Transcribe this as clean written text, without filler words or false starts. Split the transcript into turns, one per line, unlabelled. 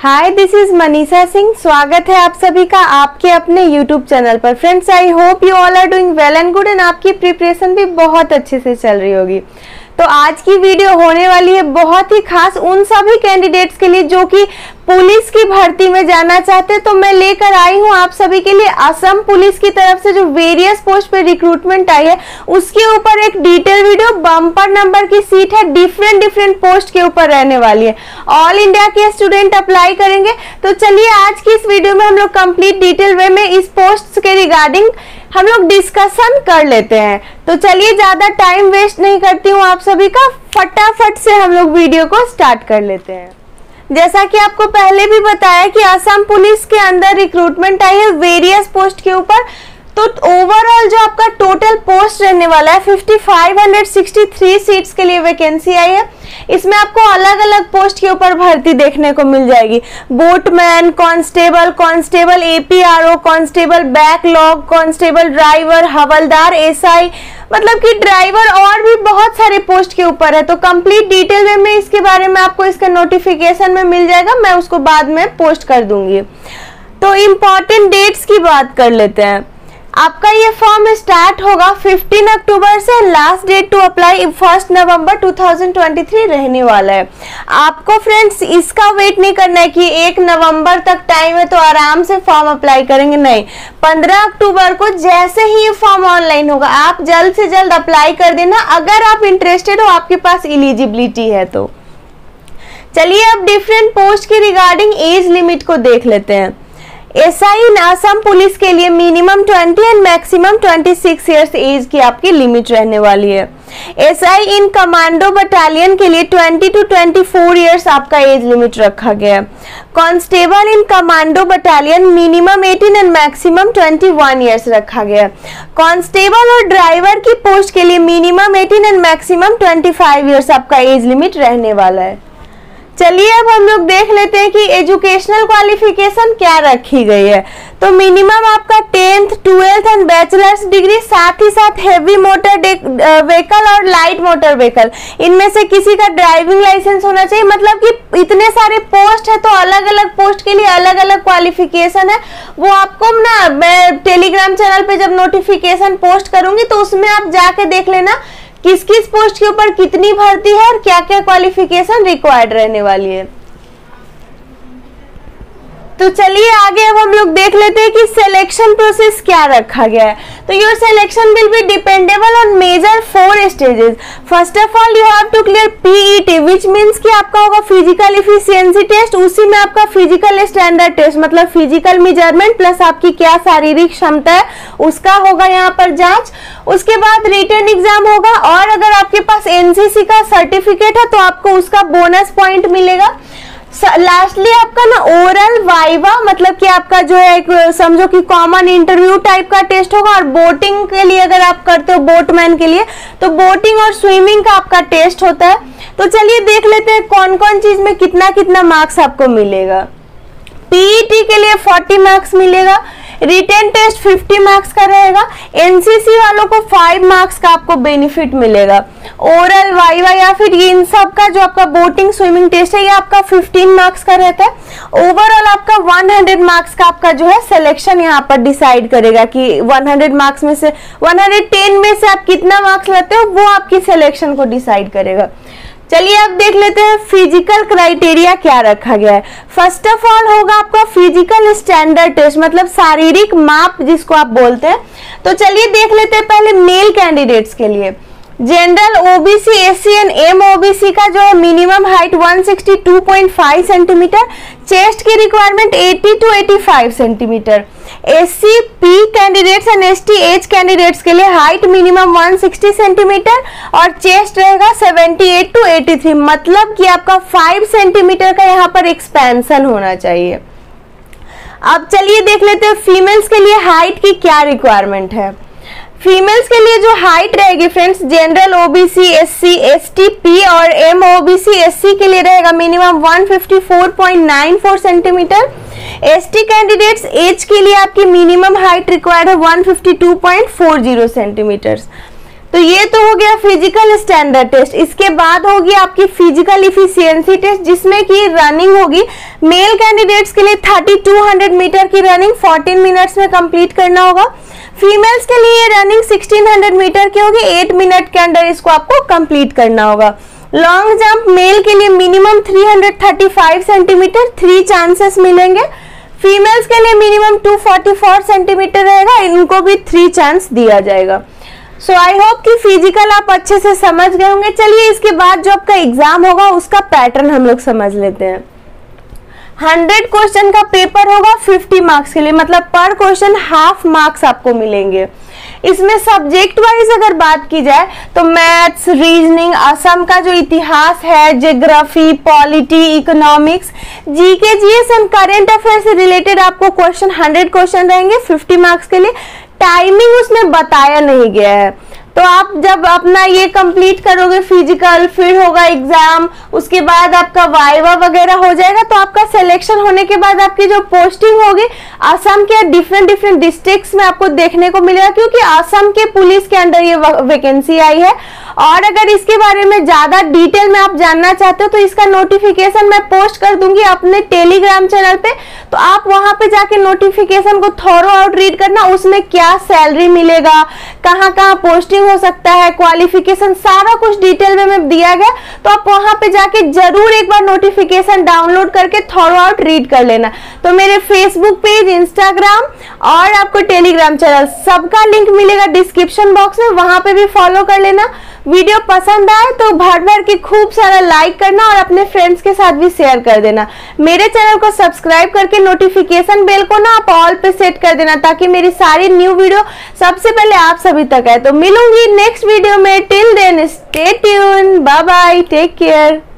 Hi, this is Manisha Singh. स्वागत है आप सभी का आपके अपने यूट्यूब चैनल पर। Friends, I hope you all are doing well and good एंड आपकी प्रिपरेशन भी बहुत अच्छे से चल रही होगी। तो आज की वीडियो होने वाली है बहुत ही खास उन सभी कैंडिडेट्स के लिए जो कि पुलिस की भर्ती में जाना चाहते हैं। तो मैं लेकर आई हूं आप सभी के लिए असम पुलिस की तरफ से जो वेरियस पोस्ट पे रिक्रूटमेंट आई है उसके ऊपर एक डिटेल वीडियो। बम्पर नंबर की सीट है, डिफरेंट पोस्ट के ऊपर रहने वाली है। ऑल इंडिया के स्टूडेंट अप्लाई करेंगे। तो चलिए आज की इस वीडियो में हम लोग कंप्लीट डिटेल वे में इस पोस्ट के रिगार्डिंग हम लोग डिस्कशन कर लेते हैं। तो चलिए ज्यादा टाइम वेस्ट नहीं करती हूँ आप सभी का, फटाफट से हम लोग वीडियो को स्टार्ट कर लेते हैं। जैसा कि आपको पहले भी बताया कि असम पुलिस के अंदर रिक्रूटमेंट आई है वेरियस पोस्ट के ऊपर। तो ओवरऑल जो आपका टोटल पोस्ट रहने वाला है 5563 सीट्स के लिए वैकेंसी आई है। इसमें आपको अलग अलग पोस्ट के ऊपर भर्ती देखने को मिल जाएगी। Boatman, constable APRO, constable backlog, constable driver, हवलदार, एसआई, मतलब कि ड्राइवर और भी बहुत सारे पोस्ट के ऊपर है। तो कंप्लीट डिटेल में इसके बारे में आपको इसका नोटिफिकेशन में मिल जाएगा, मैं उसको बाद में पोस्ट कर दूंगी। तो इम्पोर्टेंट डेट्स की बात कर लेते हैं। आपका ये फॉर्म स्टार्ट होगा 15 अक्टूबर से, लास्ट डेट टू अप्लाई 1 नवंबर 2023 रहने वाला है। आपको फ्रेंड्स इसका वेट नहीं करना है कि 1 नवंबर तक टाइम है तो आराम से फॉर्म अप्लाई करेंगे, नहीं। 15 अक्टूबर को जैसे ही ये फॉर्म ऑनलाइन होगा आप जल्द से जल्द अप्लाई कर देना अगर आप इंटरेस्टेड हो, आपके पास एलिजिबिलिटी है तो। चलिए अब डिफरेंट पोस्ट की रिगार्डिंग एज लिमिट को देख लेते हैं। एसआई इन असम पुलिस के लिए minimum 20 and maximum 26 years age की आपकी लिमिट रहने वाली है। एसआई इन कमांडो बटालियन के लिए 20 to 24 इयर्स आपका एज लिमिट रखा गया है। Constable in commando battalion minimum 18 and maximum 21 years रखा गया है। कांस्टेबल और ड्राइवर की पोस्ट के लिए मिनिमम 18 एंड मैक्सिमम 25 इयर्स आपका एज लिमिट रहने वाला है। चलिए अब हम लोग देख लेते हैं कि एजुकेशनल क्वालिफिकेशन क्या रखी गई है। तो मिनिमम आपका 10th, 12th and bachelors degree, साथ ही साथ हैवी मोटर व्हीकल और लाइट मोटर व्हीकल, इनमें से किसी का ड्राइविंग लाइसेंस होना चाहिए। मतलब कि इतने सारे पोस्ट है तो अलग अलग पोस्ट के लिए अलग अलग क्वालिफिकेशन है। वो आपको ना मैं टेलीग्राम चैनल पे जब नोटिफिकेशन पोस्ट करूंगी तो उसमें आप जाके देख लेना किस किस पोस्ट के ऊपर कितनी भर्ती है और क्या क्या क्वालिफिकेशन रिक्वायर्ड रहने वाली है। तो चलिए आगे अब हम लोग देख लेते हैं कि सिलेक्शन प्रोसेस क्या रखा गया है। तो your selection will be dependable on major 4 stages. First of all you have to clear PET which means कि आपका होगा फिजिकल इफिशिएंसी टेस्ट, उसी में आपका फिजिकल स्टैंडर्ड टेस्ट मतलब फिजिकल मेजरमेंट प्लस आपकी क्या शारीरिक क्षमता है उसका होगा यहाँ पर जांच। उसके बाद रिटन एग्जाम होगा और अगर आपके पास एनसीसी का सर्टिफिकेट है तो आपको उसका बोनस पॉइंट मिलेगा। लास्टली आपका ना ओरल वाइवा मतलब कि आपका जो है एक समझो कि कॉमन इंटरव्यू टाइप का टेस्ट होगा। और बोटिंग के लिए अगर आप करते हो बोटमैन के लिए तो बोटिंग और स्विमिंग का आपका टेस्ट होता है। तो चलिए देख लेते हैं कौन कौन चीज में कितना कितना मार्क्स आपको मिलेगा। पीईटी के लिए 40 मार्क्स मिलेगा, रिटेन टेस्ट 50 मार्क्स का रहेगा, एनसीसी वालों को 5 मार्क्स का आपको बेनिफिट मिलेगा। ओरल वाइवा या फिर इन सब का जो आपका बोटिंग स्विमिंग टेस्ट है ये आपका 15 मार्क्स का रहता है। ओवरऑल आपका 100 मार्क्स का आपका जो है सिलेक्शन यहाँ पर डिसाइड करेगा कि 100 मार्क्स में से 110 में से आप कितना मार्क्स लाते हो वो आपकी सिलेक्शन को डिसाइड करेगा। चलिए अब देख लेते हैं फिजिकल क्राइटेरिया क्या रखा गया है। फर्स्ट ऑफ ऑल होगा आपका फिजिकल स्टैंडर्ड टेस्ट मतलब शारीरिक माप जिसको आप बोलते हैं। तो चलिए देख लेते हैं पहले मेल कैंडिडेट्स के लिए। General OBC, SC and M OBC का जो है मिनिमम हाइट 162.5 सेंटीमीटर, चेस्ट की requirement 80 to 85 centimetre. SC P candidates and ST H candidates के लिए हाइट मिनिमम 160 सेंटीमीटर और चेस्ट रहेगा 78 to 83 मतलब कि आपका 5 सेंटीमीटर का यहाँ पर एक्सपेंशन होना चाहिए। अब चलिए देख लेते हैं फीमेल्स के लिए हाइट की क्या रिक्वायरमेंट है। फीमेल्स के लिए जो हाइट रहेगी friends general OBC, SC, ST, P और एम ओबीसी एससी के लिए रहेगा minimum 154.94 centimetre. ST candidates H के लिए आपकी मिनिमम हाइट रिक्वायर्ड है 152.40 सेंटीमीटर। तो ये तो हो गया फिजिकल स्टैंडर्ड टेस्ट। इसके बाद होगी आपकी फिजिकल इफिशियंसी टेस्ट, जिसमें कि रनिंग होगी मेल कैंडिडेट्स के लिए 3200 मीटर की रनिंग 14 मिनट्स में कंप्लीट करना होगा। फीमेल्स के लिए रनिंग 1600 मीटर की होगी, 8 मिनट के अंदर इसको आपको कंप्लीट करना होगा। लॉन्ग जंप मेल के लिए मिनिमम 335 सेंटीमीटर, 3 चांसेस मिलेंगे। फीमेल्स के लिए मिनिमम 244 सेंटीमीटर रहेगा, इनको भी 3 चांस दिया जाएगा। सो आई होप कि फिजिकल आप अच्छे से समझ गए होंगे। चलिए इसके बाद जो आपका एग्जाम होगा उसका पैटर्न हम लोग समझ लेते हैं। 100 क्वेश्चन का पेपर होगा 50 मार्क्स के लिए, मतलब पर क्वेश्चन हाफ मार्क्स आपको मिलेंगे। इसमें सब्जेक्ट वाइज अगर बात की जाए तो मैथ्स, रीजनिंग, असम का जो इतिहास है, geography, polity, economics, GK, GS and current affair से रिलेटेड आपको क्वेश्चन 100 क्वेश्चन रहेंगे 50 मार्क्स के लिए। टाइमिंग उसमें बताया नहीं गया है, तो आप जब अपना ये कंप्लीट करोगे फिजिकल, फिर होगा एग्जाम, उसके बाद आपका वाइवा वगैरह हो जाएगा, तो आपका सिलेक्शन होने के बाद आपकी जो पोस्टिंग होगी असम के डिफरेंट डिस्ट्रिक्ट्स में आपको देखने को मिलेगा, क्योंकि असम के पुलिस के अंडर ये वैकेंसी आई है। और अगर इसके बारे में ज्यादा डिटेल में आप जानना चाहते हो तो इसका नोटिफिकेशन मैं पोस्ट कर दूंगी अपने टेलीग्राम चैनल पे, तो आप वहां पे जाके नोटिफिकेशन को थॉरो आउट रीड करना, उसमें क्या सैलरी मिलेगा, कहाँ कहाँ पोस्टिंग हो सकता है, क्वालिफिकेशन, सारा कुछ डिटेल में दिया गया। तो आप वहां पे जाके जरूर एक बार नोटिफिकेशन डाउनलोड करके थॉरो आउट रीड कर लेना। तो मेरे फेसबुक पेज, इंस्टाग्राम और आपको टेलीग्राम चैनल सबका लिंक मिलेगा डिस्क्रिप्शन बॉक्स में, वहां पे भी फॉलो कर लेना। वीडियो पसंद आए तो भर भर के खूब सारा लाइक करना और अपने फ्रेंड्स के साथ भी शेयर कर देना। मेरे चैनल को सब्सक्राइब करके नोटिफिकेशन बेल को ना आप ऑल पे सेट कर देना, ताकि मेरी सारी न्यू वीडियो सबसे पहले आप सभी तक आए। तो मिलूंगी नेक्स्ट वीडियो में, till then stay tune, bye bye, take care.